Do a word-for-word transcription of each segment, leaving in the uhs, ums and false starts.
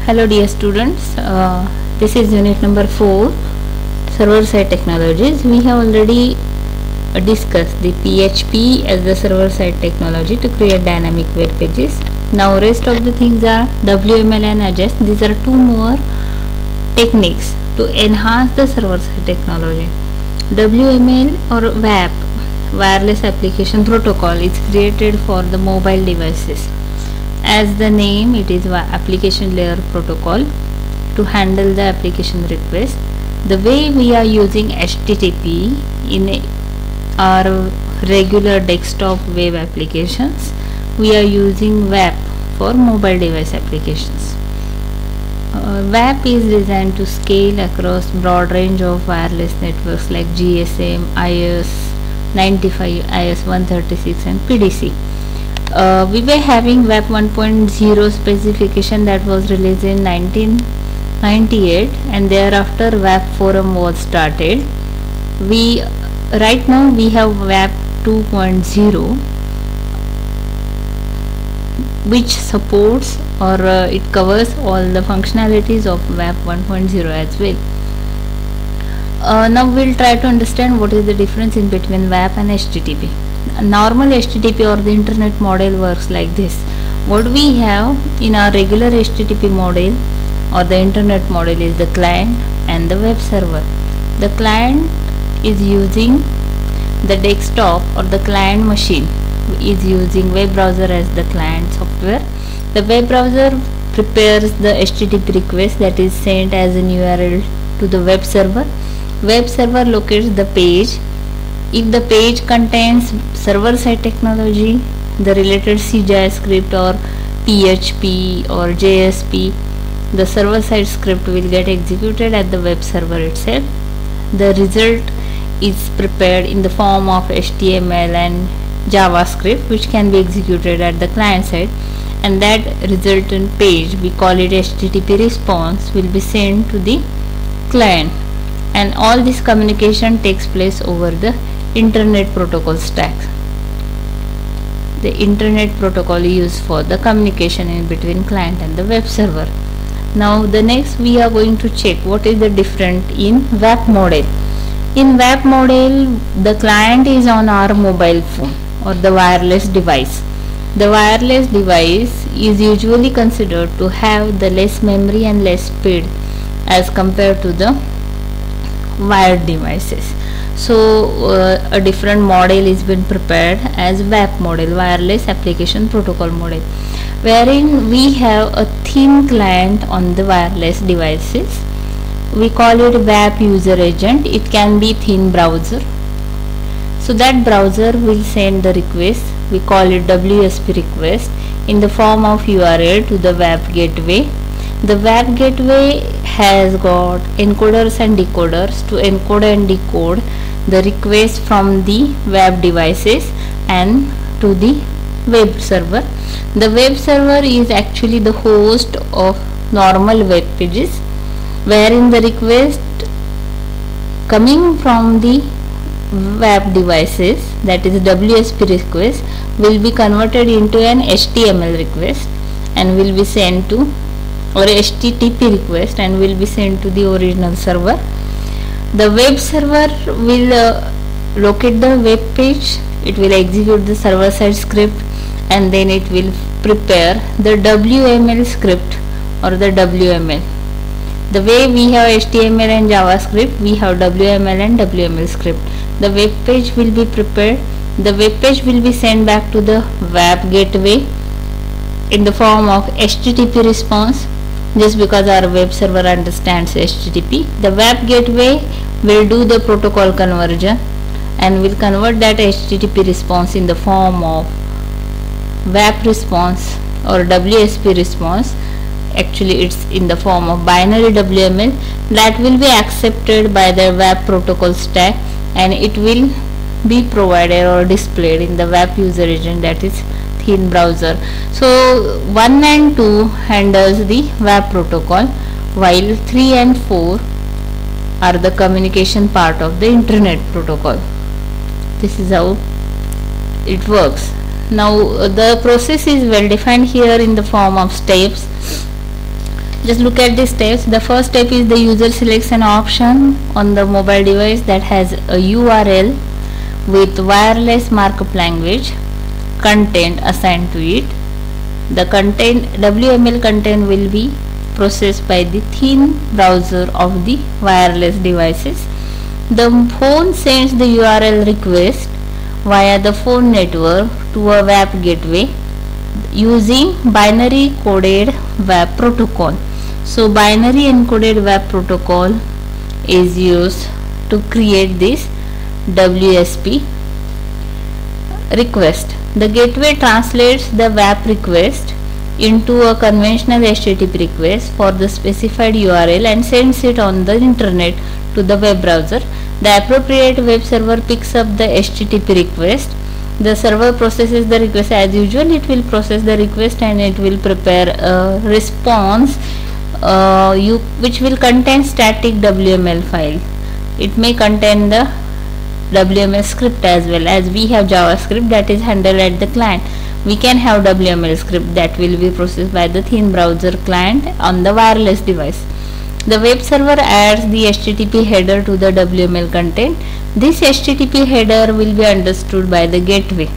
Hello dear students, uh, this is unit number four, server side technologies. We have already uh, discussed the P H P as the server side technology to create dynamic web pages. Now rest of the things are W M L and Ajax. These are two more techniques to enhance the server side technology. W M L or W A P, wireless application protocol, is created for the mobile devices. As the name, it is application layer protocol to handle the application request. The way we are using H T T P in our regular desktop web applications, we are using W A P for mobile device applications. Uh, W A P is designed to scale across broad range of wireless networks like G S M, I S ninety-five, I S one thirty-six and P D C. Uh, we were having W A P one point zero specification that was released in nineteen ninety-eight, and thereafter W A P forum was started. We right now we have W A P two point zero, which supports or uh, it covers all the functionalities of W A P one point zero as well. Uh, now we'll try to understand what is the difference in between W A P and H T T P. Normal H T T P or the internet model works like this. What we have in our regular H T T P model or the internet model is the client and the web server. The client is using the desktop or the client machine is using web browser as the client software. The web browser prepares the H T T P request that is sent as an U R L to the web server. Web server locates the page. If the page contains server side technology, the related C JavaScript or P H P or J S P, the server side script will get executed at the web server itself. The result is prepared in the form of H T M L and JavaScript, which can be executed at the client side, and that resultant page, we call it H T T P response, will be sent to the client, and all this communication takes place over the internet protocol stack. The internet protocol is used for the communication in between client and the web server. Now the next we are going to check what is the difference in W A P model. In W A P model, the client is on our mobile phone or the wireless device. The wireless device is usually considered to have the less memory and less speed as compared to the wired devices. So uh, a different model is been prepared as W A P model, wireless application protocol model, wherein we have a thin client on the wireless devices. We call it W A P user agent. It can be thin browser. So that browser will send the request. We call it W S P request in the form of U R L to the W A P gateway. The W A P gateway has got encoders and decoders to encode and decode the request from the W A P devices and to the web server. The web server is actually the host of normal web pages, wherein the request coming from the W A P devices, that is W S P request, will be converted into an H T M L request and will be sent to, or H T T P request, and will be sent to the original server. The web server will uh, locate the web page, it will execute the server side script, and then it will prepare the W M L script or the W M L. The way we have H T M L and JavaScript, we have W M L and W M L script. The web page will be prepared. The web page will be sent back to the W A P gateway in the form of H T T P response. Just because our web server understands H T T P, the W A P gateway will do the protocol conversion and will convert that H T T P response in the form of W A P response or W S P response. Actually it's in the form of binary W M L that will be accepted by the W A P protocol stack, and it will be provided or displayed in the W A P user agent, that is thin browser. So one and two handles the W A P protocol, while three and four are the communication part of the internet protocol. This is how it works. Now uh, the process is well defined here in the form of steps. Just look at the steps. The first step is the user selects an option on the mobile device that has a U R L with wireless markup language content assigned to it. The content W M L content will be processed by the thin browser of the wireless devices. The phone sends the U R L request via the phone network to a web gateway using binary coded web protocol. So binary encoded web protocol is used to create this W S P request. The gateway translates the web request into a conventional H T T P request for the specified U R L and sends it on the internet to the web browser. The appropriate web server picks up the H T T P request. The server processes the request as usual. It will process the request and it will prepare a response uh, you, which will contain static W M L file. It may contain the W M L script as well, as we have JavaScript that is handled at the client. We can have W M L script that will be processed by the thin browser client on the wireless device. The web server adds the H T T P header to the W M L content. This H T T P header will be understood by the gateway.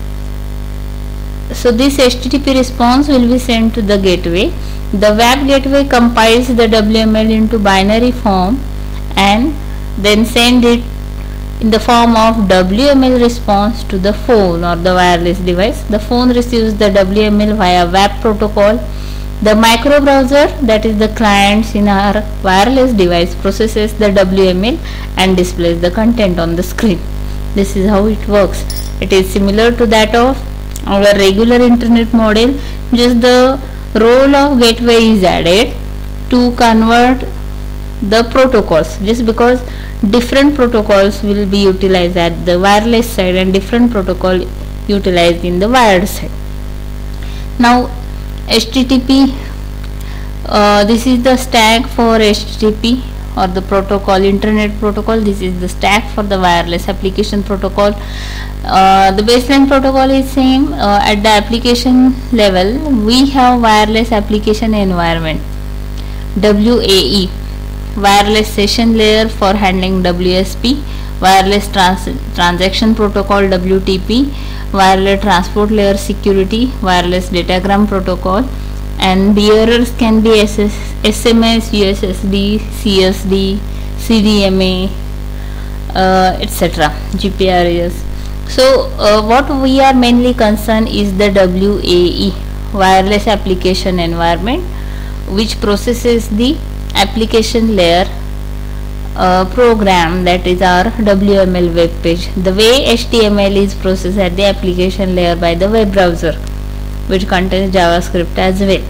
So this H T T P response will be sent to the gateway. The web gateway compiles the W M L into binary form and then send it in the form of W M L response to the phone or the wireless device. The phone receives the W M L via web protocol. The micro browser, that is the clients in our wireless device, processes the W M L and displays the content on the screen. This is how it works. It is similar to that of our regular internet model, just the role of gateway is added to convert the protocols, just because different protocols will be utilized at the wireless side and different protocol utilized in the wired side. Now H T T P, uh, this is the stack for H T T P or the protocol, internet protocol. This is the stack for the wireless application protocol. Uh, the baseline protocol is same. Uh, at the application level we have wireless application environment, W A E, wireless session layer for handling W S P, wireless trans transaction protocol W T P, wireless transport layer security, wireless datagram protocol, and bearers can be S M S, U S S D, C S D, C D M A, uh, et cetera, G P R S. So uh, what we are mainly concerned is the W A E, wireless application environment, which processes the application layer uh, program, that is our W M L web page. The way H T M L is processed at the application layer by the web browser, which contains JavaScript as well.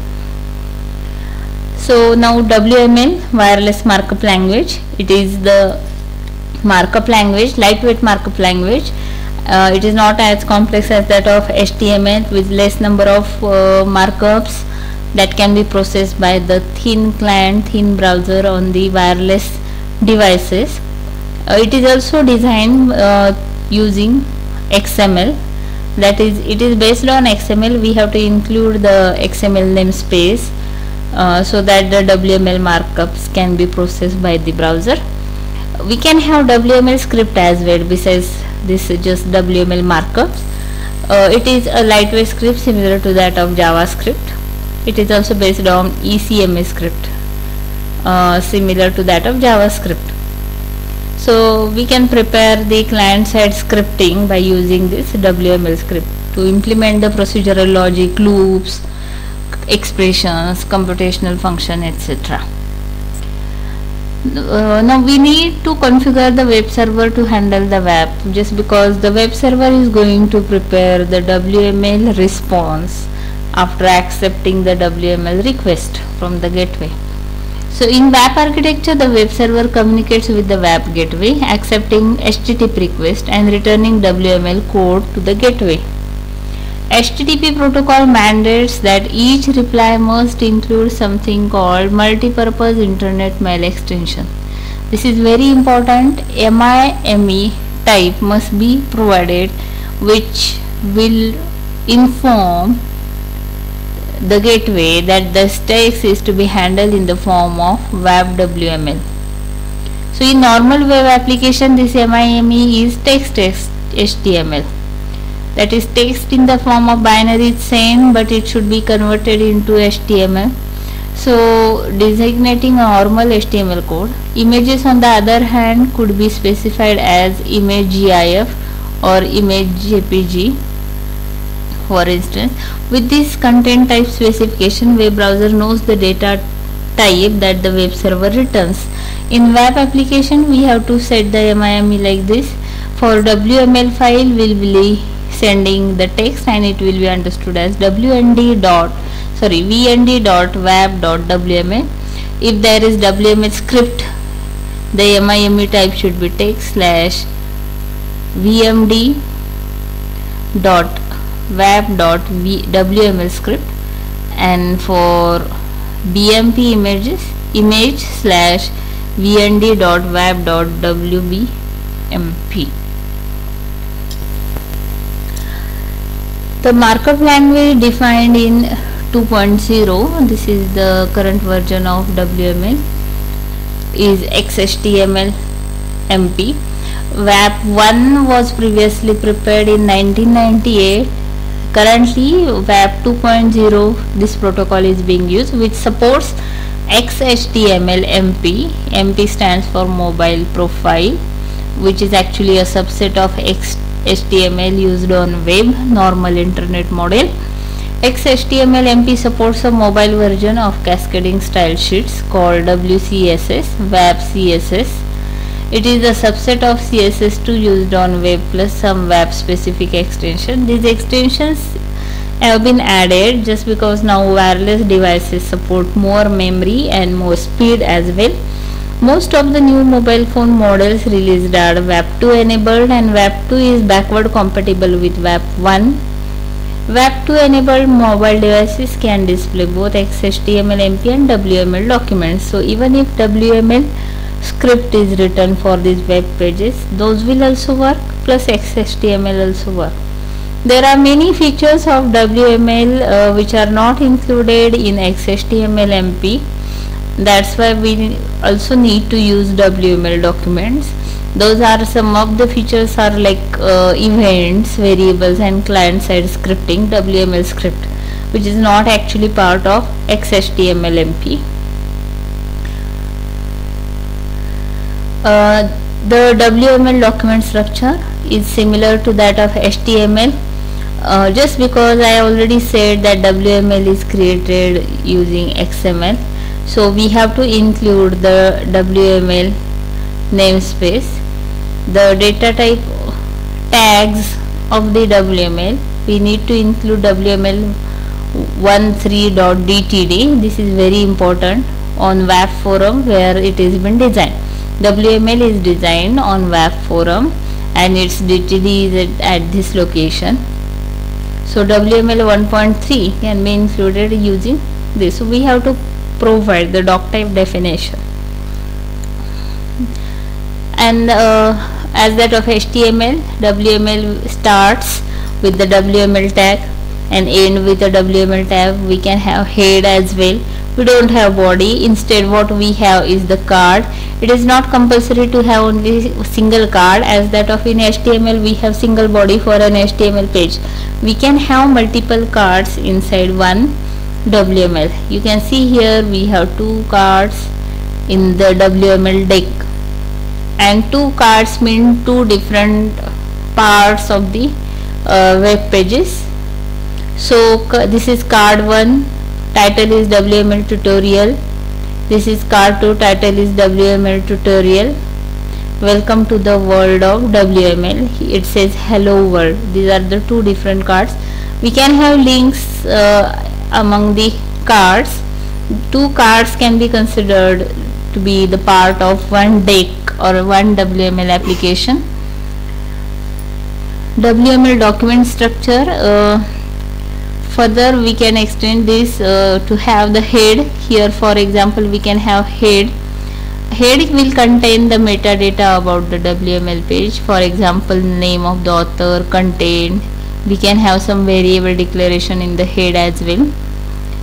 So now W M L, wireless markup language, it is the markup language, lightweight markup language. Uh, it is not as complex as that of H T M L with less number of uh, markups that can be processed by the thin client, thin browser on the wireless devices. Uh, it is also designed uh, using X M L, that is, it is based on X M L. We have to include the X M L namespace uh, so that the W M L markups can be processed by the browser. We can have W M L script as well besides this just W M L markups. Uh, it is a lightweight script similar to that of JavaScript. It is also based on E C M A script uh, similar to that of JavaScript. So we can prepare the client side scripting by using this W M L script to implement the procedural logic, loops, expressions, computational function, et cetera. Uh, now we need to configure the web server to handle the web, just because the web server is going to prepare the W M L response after accepting the W M L request from the gateway. So in web architecture, the web server communicates with the web gateway, accepting H T T P request and returning W M L code to the gateway. H T T P protocol mandates that each reply must include something called multi-purpose internet mail extension. This is very important. MIME type must be provided, which will inform the gateway that the text is to be handled in the form of web W M L. So in normal web application, this M I M E is text H T M L. That is, text in the form of binary is same, but it should be converted into H T M L. So designating a normal H T M L code. Images on the other hand could be specified as image GIF or image J P G. For instance, with this content type specification, web browser knows the data type that the web server returns. In web application, we have to set the M I M E like this. For W M L file, we will be sending the text and it will be understood as W N D dot sorry V N D dot web dot W M L. If there is W M L script, the M I M E type should be text slash V M D dot web dot W M L script, and for B M P images, image slash V N D dot web dot W B M P. The markup language defined in two point oh, this is the current version of W M L, is X H T M L M P. W A P one was previously prepared in nineteen ninety-eight. Currently W A P two point oh, this protocol is being used, which supports X H T M L M P. M P stands for mobile profile, which is actually a subset of X H T M L used on web, normal internet model. X H T M L M P supports a mobile version of cascading style sheets called W C S S, W A P C S S. It is a subset of C S S two used on web plus some W A P specific extension. These extensions have been added just because now wireless devices support more memory and more speed as well. Most of the new mobile phone models released are W A P two enabled, and W A P two is backward compatible with W A P one. W A P two enabled mobile devices can display both X H T M L M P and W M L documents. So even if W M L script is written for these web pages, those will also work, plus X H T M L also work. There are many features of W M L uh, which are not included in X H T M L M P. That's why we also need to use W M L documents. Those are some of the features are like uh, events, variables, and client-side scripting, W M L script, which is not actually part of X H T M L M P. Uh, the W M L document structure is similar to that of H T M L. Uh, just because I already said that W M L is created using X M L, so we have to include the W M L namespace, the data type tags of the W M L. We need to include W M L thirteen dot D T D. This is very important on W A P forum where it has been designed. W M L is designed on W A P forum and its D T D is at, at this location. So W M L one point three can be included using this. So we have to provide the doc type definition, and uh, as that of H T M L, W M L starts with the W M L tag and end with the W M L tag. We can have head as well. We don't have body. Instead what we have is the card. It is not compulsory to have only single card, as that of in H T M L we have single body for an H T M L page. We can have multiple cards inside one W M L. You can see here we have two cards in the W M L deck, and two cards mean two different parts of the uh, web pages. So this is card one, title is W M L tutorial. This is card two, title is W M L tutorial. Welcome to the world of W M L. It says hello world. These are the two different cards. We can have links uh, among the cards. Two cards can be considered to be the part of one deck or one W M L application. W M L document structure. Uh, Further we can extend this uh, to have the head. Here for example we can have head. Head will contain the metadata about the W M L page. For example, name of the author, content. We can have some variable declaration in the head as well.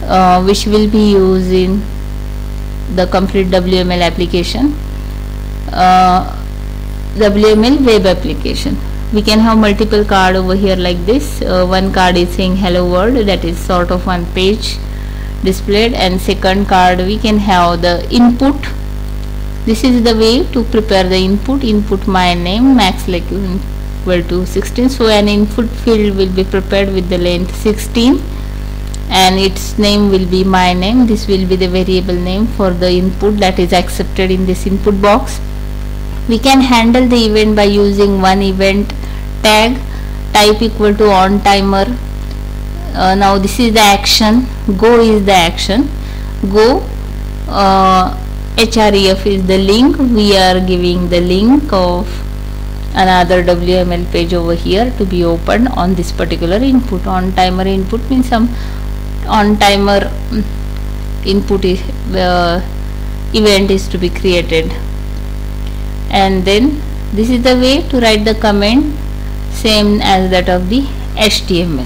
uh, which will be used in the complete W M L application, uh, W M L web application. We can have multiple card over here like this. Uh, one card is saying hello world, that is sort of one page displayed, and second card we can have the input. This is the way to prepare the input. Input my name max like equal to sixteen, so an input field will be prepared with the length sixteen and its name will be my name. This will be the variable name for the input that is accepted in this input box. We can handle the event by using one event tag, type equal to on timer. Uh, now this is the action, go is the action, go, uh, href is the link. We are giving the link of another W M L page over here to be opened on this particular input. On timer input means some on timer input is, uh, event is to be created. And then this is the way to write the comment, same as that of the H T M L.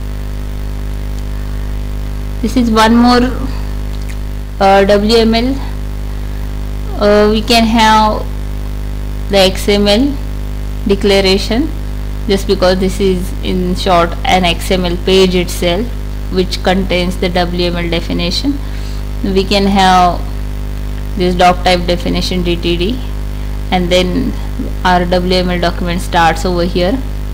This is one more uh, W M L. Uh, we can have the X M L declaration, just because this is in short an X M L page itself which contains the W M L definition. We can have this doc type definition D T D, and then our W M L document starts over here.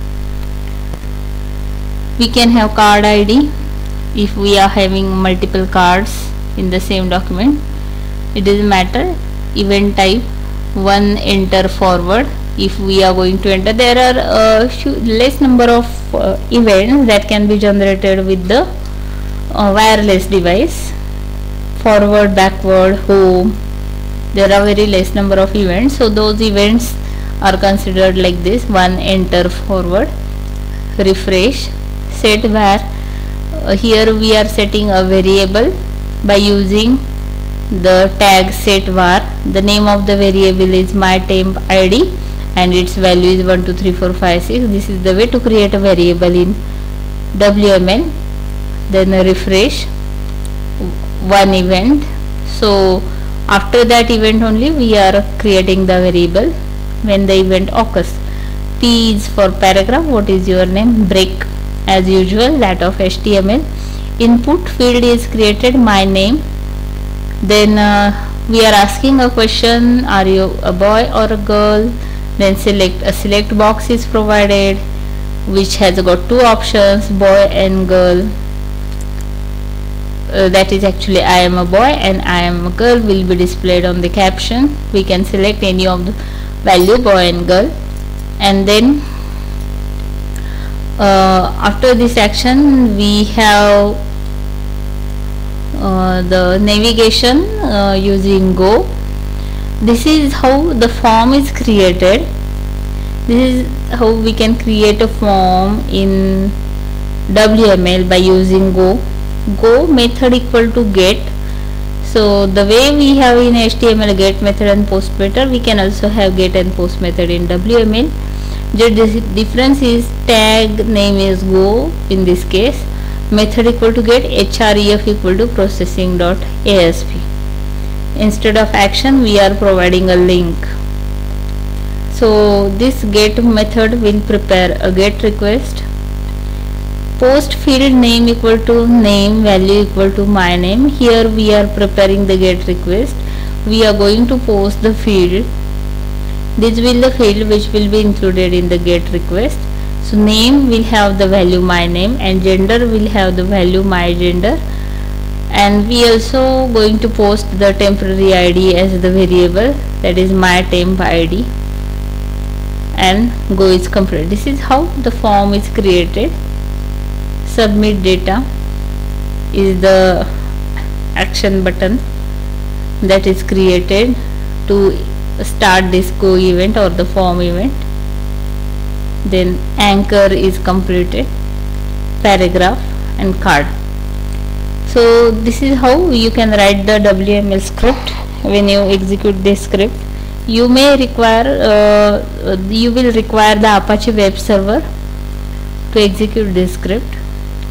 We can have card I D if we are having multiple cards in the same document. It doesn't matter. Event type one enter forward. If we are going to enter, there are a uh, less number of uh, events that can be generated with the uh, wireless device. Forward, backward, home, there are very less number of events, so those events are considered like this: one enter forward, refresh, set var. Uh, here we are setting a variable by using the tag set var. The name of the variable is my temp I D and its value is one two three four five six. This is the way to create a variable in W M L. Then refresh, one event. So after that event only we are creating the variable when the event occurs. P is for paragraph. What is your name? Break, as usual, that of H T M L. Input field is created, my name. Then uh, we are asking a question: are you a boy or a girl? Then select a select box is provided which has got two options, boy and girl. Uh, that is actually I am a boy and I am a girl will be displayed on the caption. We can select any of the value, boy and girl. And then uh, after this action we have uh, the navigation uh, using go. This is how the form is created. This is how we can create a form in W M L by using go. Go method equal to get. So the way we have in H T M L get method and post method, we can also have get and post method in W M L. The difference is tag name is go in this case, method equal to get, href equal to processing dot asp. Instead of action we are providing a link. So this get method will prepare a get request. Post field name equal to name, value equal to my name. Here we are preparing the get request. We are going to post the field. This will the field which will be included in the get request. So name will have the value my name and gender will have the value my gender. And we also going to post the temporary I D as the variable, that is my temp I D, and go is complete. This is how the form is created. Submit data is the action button that is created to start this go event or the form event. Then anchor is completed, paragraph and card. So this is how you can write the W M L script. When you execute this script, you may require uh, you will require the Apache web server to execute this script.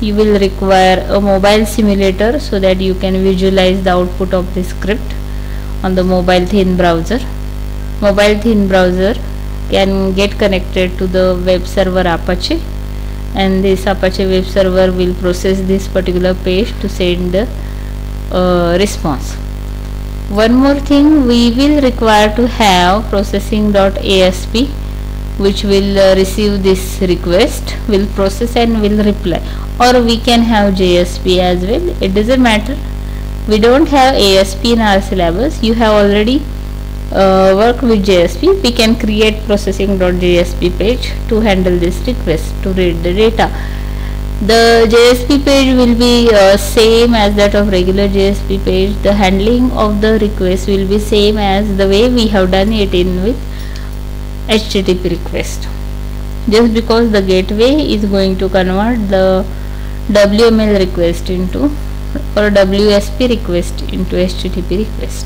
you will require a mobile simulator so that you can visualize the output of the script on the mobile thin browser. Mobile thin browser can get connected to the web server Apache, and this Apache web server will process this particular page to send the uh, response. One more thing, we will require to have processing.asp, which will uh, receive this request, will process and will reply, or we can have J S P as well. It doesn't matter. We don't have A S P in our syllabus. You have already uh, worked with J S P. We can create processing.jsp page to handle this request to read the data. The J S P page will be uh, same as that of regular J S P page. The handling of the request will be same as the way we have done it in with H T T P request. Just because the gateway is going to convert the W M L request into or W S P request into H T T P request.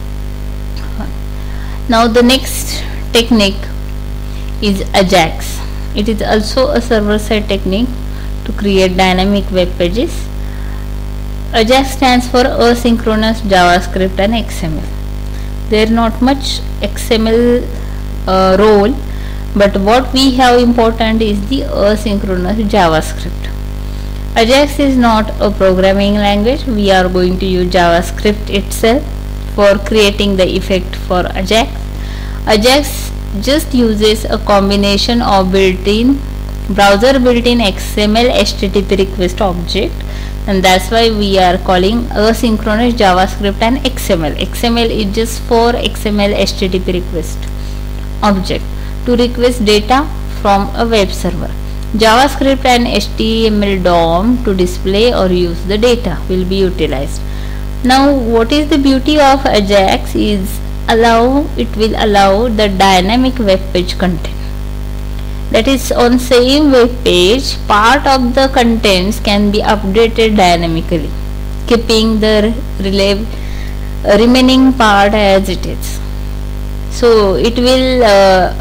Now the next technique is Ajax. It is also a server-side technique to create dynamic web pages. Ajax stands for asynchronous JavaScript and X M L. There is not much X M L uh, role, but what we have important is the asynchronous JavaScript. Ajax is not a programming language. We are going to use JavaScript itself for creating the effect for Ajax. Ajax just uses a combination of built-in browser built-in X M L H T T P request object, and that's why we are calling asynchronous JavaScript and X M L. X M L is just for X M L H T T P request object to request data from a web server. JavaScript and H T M L D O M to display or use the data will be utilized. Now what is the beauty of Ajax is allow it will allow the dynamic web page content. That is, on same web page, part of the contents can be updated dynamically, keeping the relay, uh, remaining part as it is. So it will uh,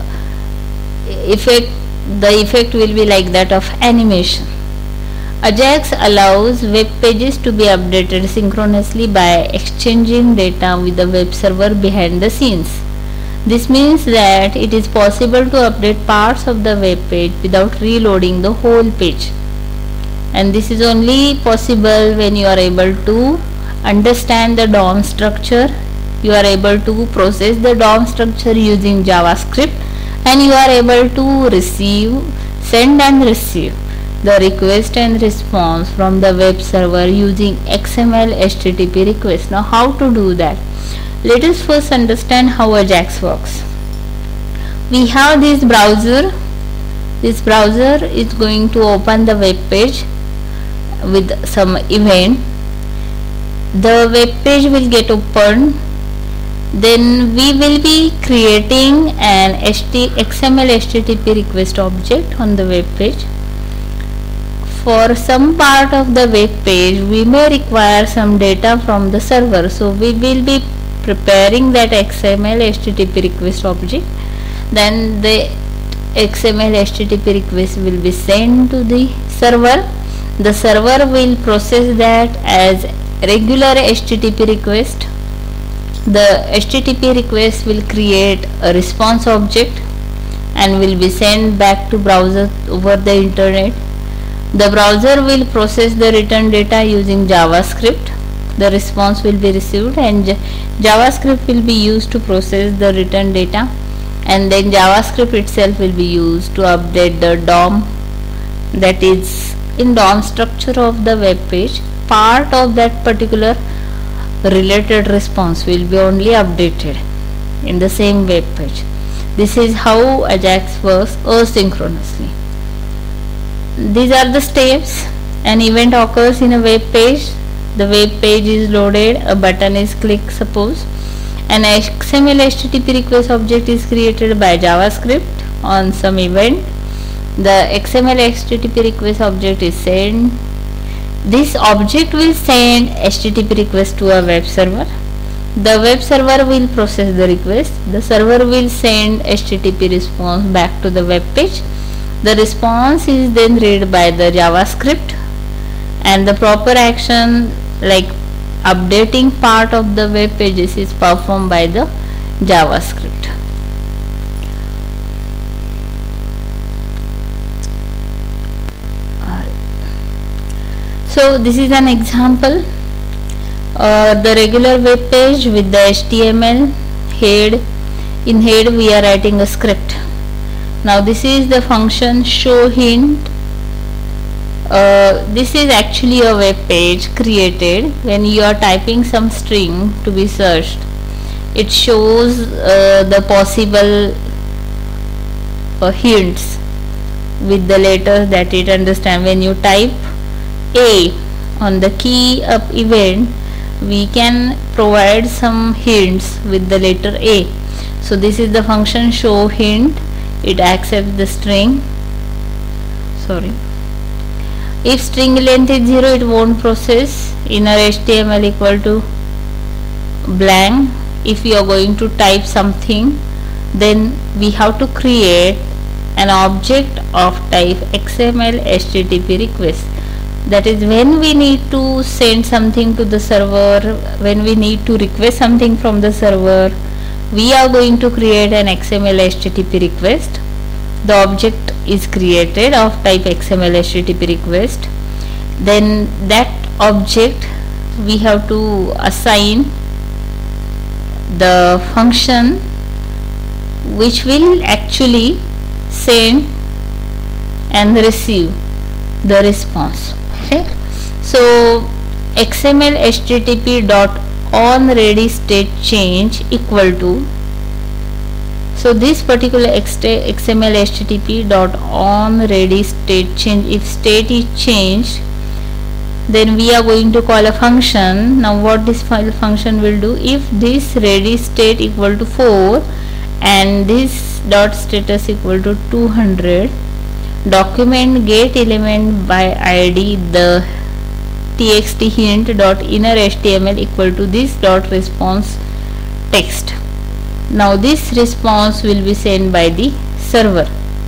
effect the effect will be like that of animation. Ajax allows web pages to be updated synchronously by exchanging data with the web server behind the scenes. This means that it is possible to update parts of the web page without reloading the whole page, and this is only possible when you are able to understand the D O M structure. You are able to process the D O M structure using JavaScript, and you are able to receive, send and receive the request and response from the web server using X M L H T T P request. Now how to do that? Let us first understand how Ajax works. We have this browser. This browser is going to open the web page with some event. The web page will get opened. Then we will be creating an X M L H T T P request object on the web page. For some part of the web page, we may require some data from the server. So we will be preparing that X M L H T T P request object. Then the X M L H T T P request will be sent to the server. The server will process that as regular H T T P request. The H T T P request will create a response object and will be sent back to browser over the internet. The browser will process the return data using JavaScript. The response will be received, and JavaScript will be used to process the return data, and then JavaScript itself will be used to update the D O M, that is in D O M structure of the web page. Part of that particular related response will be only updated in the same web page. This is how Ajax works asynchronously. These are the steps. An event occurs in a web page. The web page is loaded, a button is clicked, suppose. An X M L H T T P request object is created by JavaScript on some event. The X M L H T T P request object is sent. This object will send H T T P request to a web server. The web server will process the request. The server will send H T T P response back to the web page. The response is then read by the JavaScript. and the proper action like updating part of the web pages is performed by the JavaScript. So this is an example, uh, the regular web page with the H T M L head. In head we are writing a script. Now this is the function show hint. Uh, this is actually a web page created when you are typing some string to be searched. It shows uh, the possible uh, hints with the letters that it understands. When you type A on the key up event, we can provide some hints with the letter A. So this is the function show hint. It accepts the string. Sorry. If string length is zero, it won't process. Inner H T M L equal to blank. If you are going to type something, then we have to create an object of type X M L H T T P request. That is, when we need to send something to the server, when we need to request something from the server, we are going to create an X M L H T T P request. The object is created of type X M L H T T P request. Then that object we have to assign the function which will actually send and receive the response. Okay, so X M L H T T P dot on ready state change equal to, so this particular X M L H T T P dot on ready state change, if state is changed, then we are going to call a function. Now what this file function will do, if this ready state equal to four and this dot status equal to two hundred, document get element by I D the txt hint dot inner H T M L equal to this dot response text. Now this response will be sent by the server.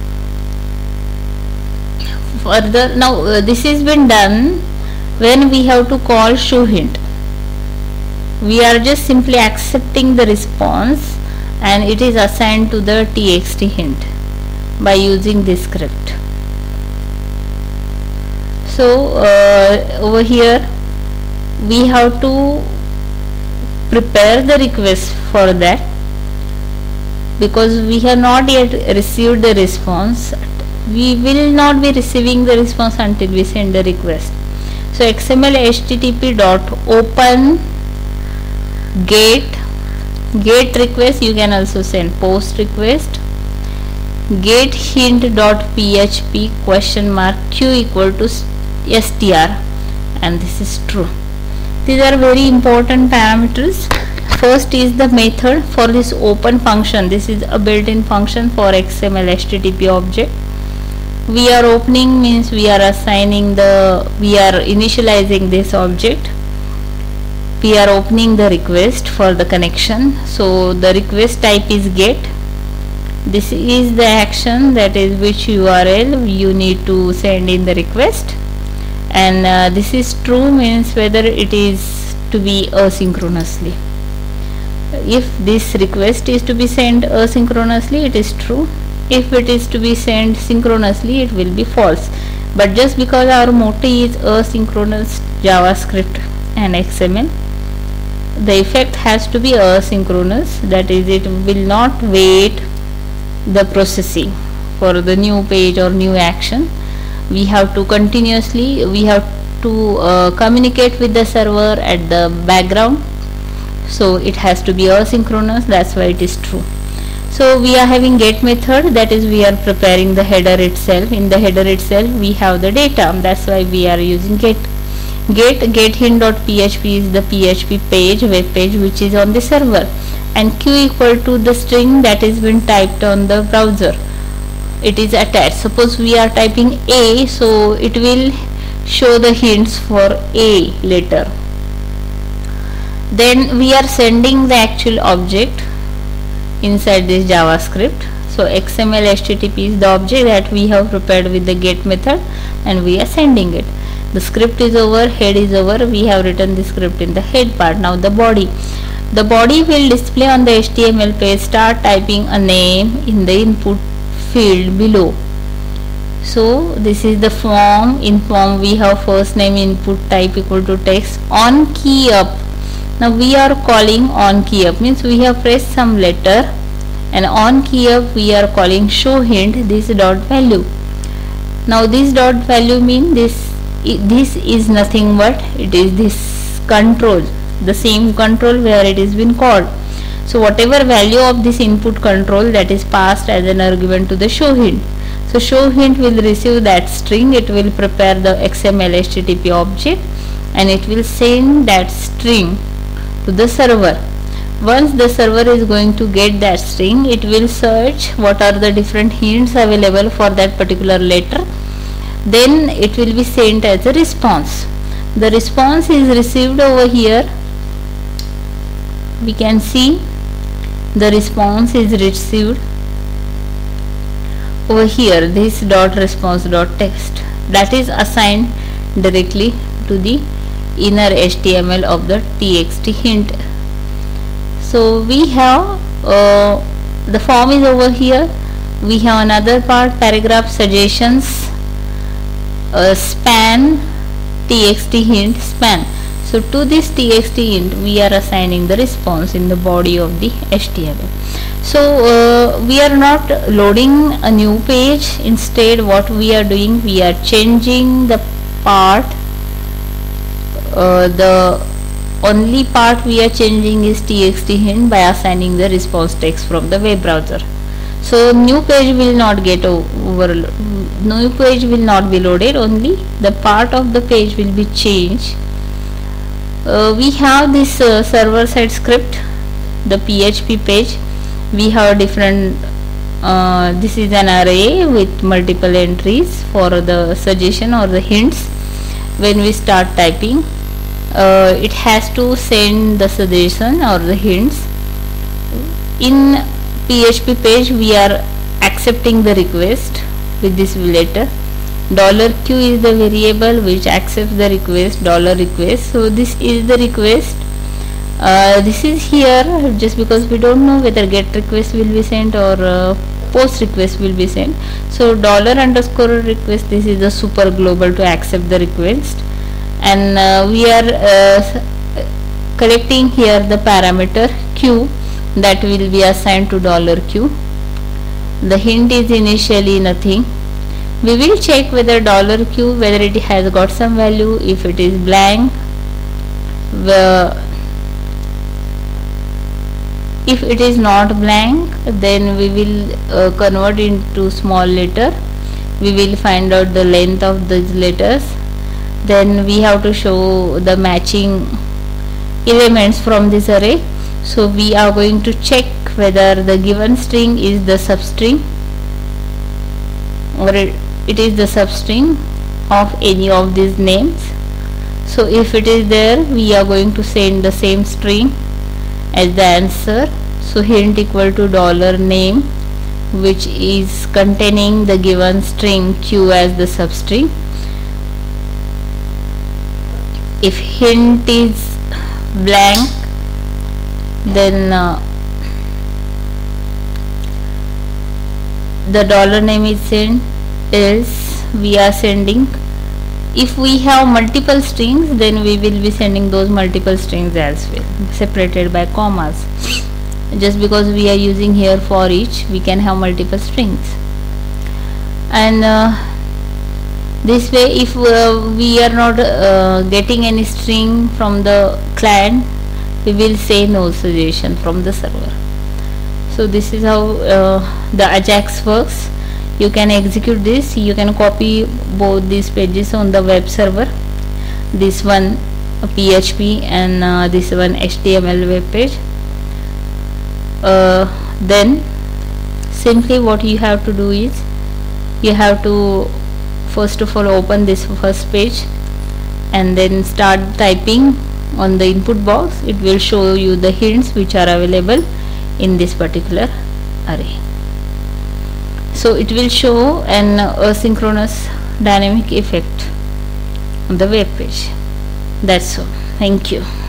Further, now uh, this has been done when we have to call show hint. We are just simply accepting the response and it is assigned to the txt hint by using this script. So uh, over here we have to prepare the request for that, because we have not yet received the response. We will not be receiving the response until we send the request. So X M L H T T P dot open get get request, you can also send post request, get hint dot P H P question mark q equal to str, and this is true. These are very important parameters. First is the method for this open function. This is a built-in function for X M L H T T P object. We are opening means we are assigning the, we are initializing this object. We are opening the request for the connection. So the request type is get. This is the action, that is which U R L you need to send in the request. And uh, this is true means whether it is to be asynchronously. If this request is to be sent asynchronously, it is true. If it is to be sent synchronously, it will be false. But just because our motto is asynchronous JavaScript and X M L, the effect has to be asynchronous, that is it will not wait the processing for the new page or new action. We have to continuously, we have to uh, communicate with the server at the background. So it has to be asynchronous, that's why it is true. So we are having get method, that is we are preparing the header itself. In the header itself we have the data, that's why we are using get. Get get hint dot P H P is the P H P page, web page which is on the server, and q equal to the string that is been typed on the browser. It is attached. Suppose we are typing A, so it will show the hints for A later. Then we are sending the actual object inside this JavaScript. So X M L H T T P is the object that we have prepared with the get method, and we are sending it. The script is over, head is over. We have written the script in the head part. Now the body. The body will display on the H T M L page. Start typing a name in the input field below. So this is the form. In form we have first name, input type equal to text, on key up. Now we are calling on key up, means we have pressed some letter, and on key up we are calling show hint this dot value. Now this dot value mean this this is nothing but it is this control, the same control where it is been called. So whatever value of this input control, that is passed as an argument to the show hint. So show hint will receive that string, it will prepare the X M L H T T P object, and it will send that string to the server. Once the server is going to get that string, it will search what are the different hints available for that particular letter. Then it will be sent as a response. The response is received over here. We can see the response is received over here, this dot response dot text, that is assigned directly to the inner H T M L of the T X T hint. So we have uh, the form is over here. We have another part, paragraph suggestions, uh, span, txt hint, span. So to this txt hint we are assigning the response in the body of the H T M L. So uh, we are not loading a new page. Instead what we are doing, we are changing the part. Uh, the only part we are changing is txt hint by assigning the response text from the web browser. So new page will not get over, new page will not be loaded, only the part of the page will be changed. Uh, we have this uh, server side script, the P H P page. We have different uh, this is an array with multiple entries for the suggestion or the hints. When we start typing, uh, it has to send the suggestion or the hints. In P H P page we are accepting the request with this letter. Dollar q is the variable which accepts the request, dollar request. So this is the request. Uh, this is here just because we don't know whether get request will be sent or uh, post request will be sent. So dollar underscore request, this is the super global to accept the request, and uh, we are uh, collecting here the parameter q that will be assigned to dollar q. The hint is initially nothing. We will check whether dollar q whether it has got some value. If it is blank, the if it is not blank, then we will uh, convert into small letter. We will find out the length of these letters. Then we have to show the matching elements from this array. So we are going to check whether the given string is the substring or it, it is the substring of any of these names. So if it is there, we are going to send the same string as the answer. So hint equal to dollar name, which is containing the given string q as the substring. If hint is blank, then uh, the dollar name is sent is we are sending. If we have multiple strings, then we will be sending those multiple strings as well, separated by commas. Just because we are using here for each, we can have multiple strings. And uh, this way, if uh, we are not uh, getting any string from the client, we will say no suggestion from the server. So this is how uh, the Ajax works. You can execute this. You can copy both these pages on the web server, this one P H P and uh, this one H T M L web page. Uh, then simply what you have to do is you have to first of all open this first page and then start typing on the input box. It will show you the hints which are available in this particular array. So it will show an asynchronous dynamic effect on the web page. That's all. Thank you.